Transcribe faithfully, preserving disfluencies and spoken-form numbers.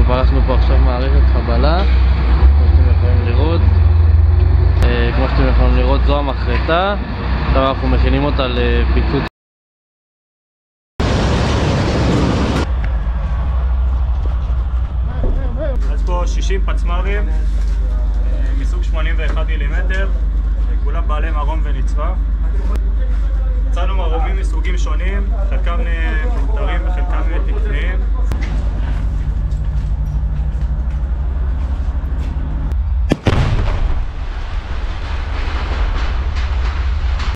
אנחנו פרסנו פה עכשיו מערכת חבלה, כמו שאתם יכולים לראות. כמו שאתם יכולים לראות, זו המחרטה. עכשיו אנחנו מכינים אותה לפיצוץ. אז פה שישים פצמ"רים מסוג שמונים ואחד מילימטר, כולם בעלי מרום ונצפה. מצאנו מרומים מסוגים שונים, חלקם